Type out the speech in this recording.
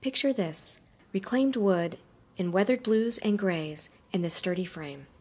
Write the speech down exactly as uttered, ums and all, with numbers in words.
Picture this: reclaimed wood in weathered blues and grays in this sturdy frame.